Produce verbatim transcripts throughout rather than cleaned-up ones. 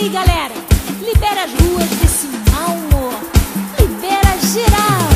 aí, galera, libera as ruas desse mau humor. Libera geral.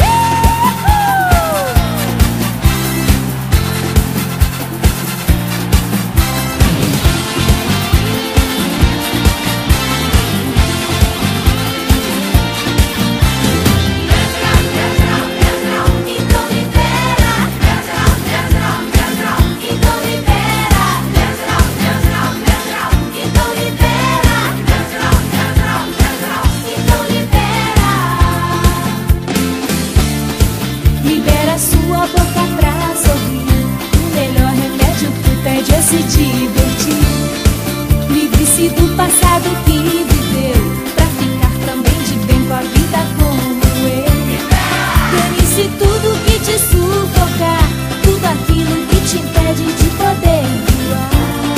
Se divertir, livre-se do passado que viveu, pra ficar também de bem com a vida como eu. Dane-se tudo que te sufocar, tudo aquilo que te impede de poder voar.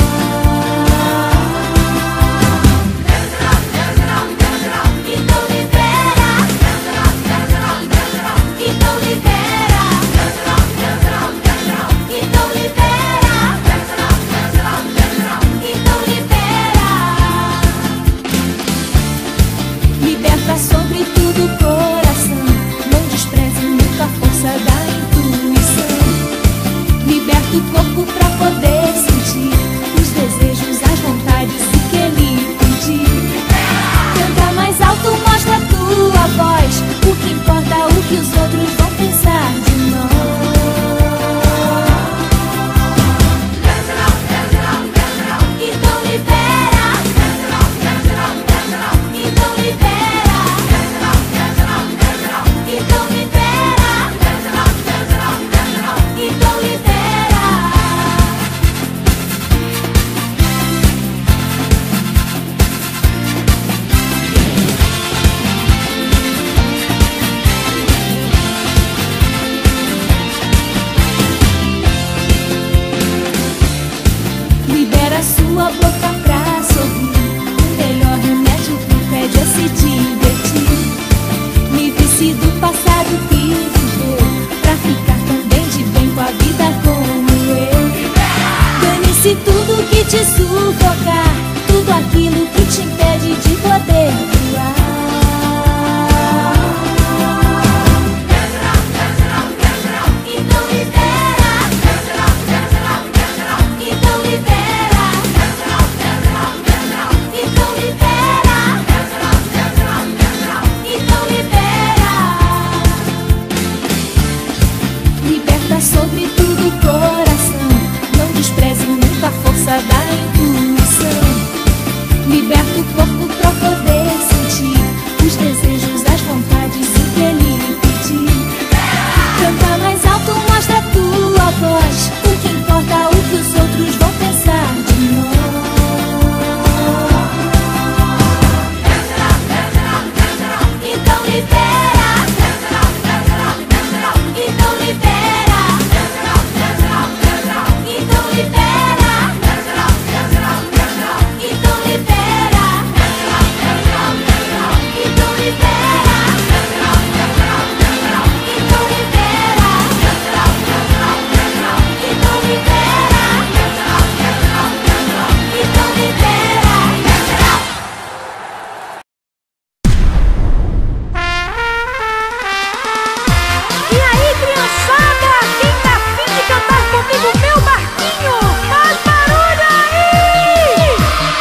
Então libera, então libera, então libera. Liberta sobretudo o coração, não despreze nunca a força da intuição. Liberta o corpo pra poder sentir os desejos, as vontades e que ele pedir. Canta mais alto, mostra a tua voz, o que importa é o que os outros vão pensar de nós. Então libera, então libera, então libera, então libera. Libera sua boca pra sorrir, o melhor remédio que impede é se divertir. Livre-se do passado que viveu, pra ficar também de bem com a vida como eu. Dane-se tudo que te sufocar, tudo aquilo que te impede de poder voar. Então libera, então libera, então libera, então libera. Liberta sobretudo o coração, não despreze nunca a força da intuição. Liberta o corpo pra poder sentir os desejos, as vontades e que ele pedir. Canta mais alto, mostra a tua voz, o que importa é o que os outros vão pensar de nós. Então libera, então libera, então libera, então libera, então libera, então libera, então libera, então libera. E aí, criançada, quem tá afim de cantar comigo meu barquinho? Faz barulho aí!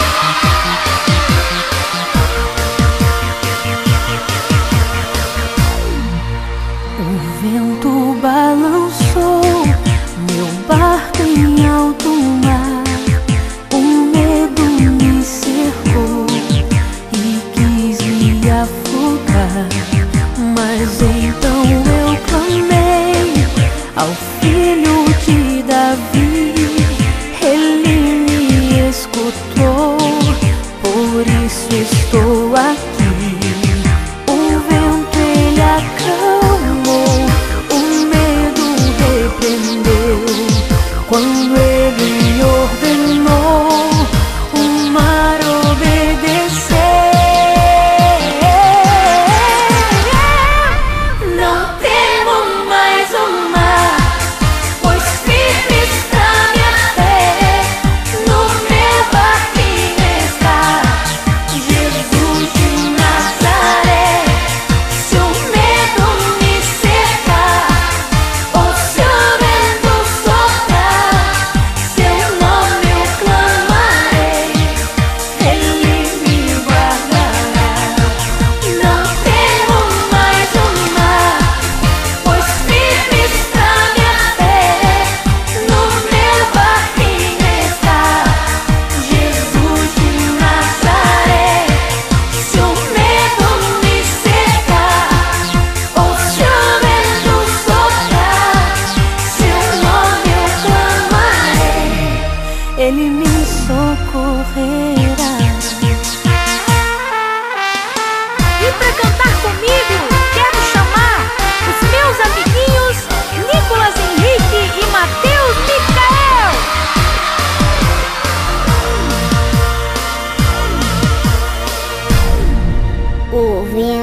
O vento balançou meu barco em alto mar. O medo me cercou e quis me afogar. Mas então eu clamei ao filho de Davi. Ele me escutou, por isso estou aqui. O vento ele acalmou, o medo repreendeu. Quando ele ordenou, o mar obedeceu. Não temo mais o mar, pois firme está minha fé. No meu barquinho está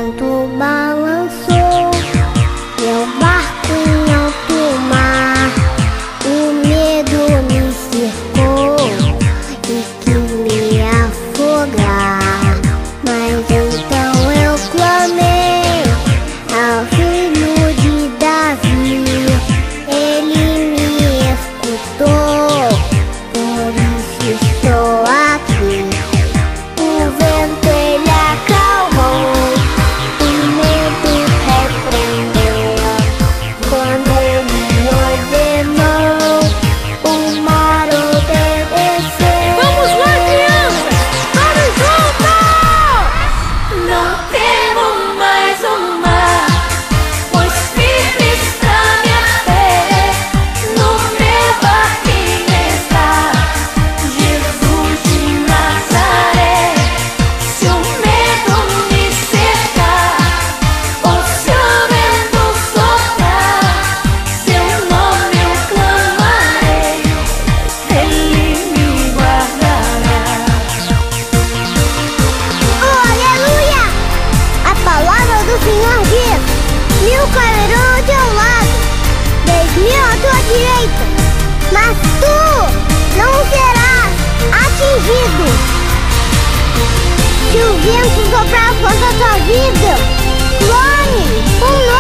vento balançou meu barco em alto mar. O medo me cercou e quis me afogar. Mas então eu clamei ao filho de Davi. Ele me escutou, por isso estou aqui. O vento ele acalmou, o medo repreendeu. Quando ele ordenou, o mar obedeceu. Vamos lá, crianças! Todos juntos! Não temo mais o mar, pois firme está minha fé. No meu barquinho está Jesus de Nazaré. Se o medo me cercar, ou se o vento soprar, seu nome eu clamarei, Ele me guardará. Oh, aleluia! A palavra do Senhor diz: mil cairão ao teu lado, dez mil à tua direita, mas tu não serás atingido. Se o vento soprar contra a tua vida, clame o nome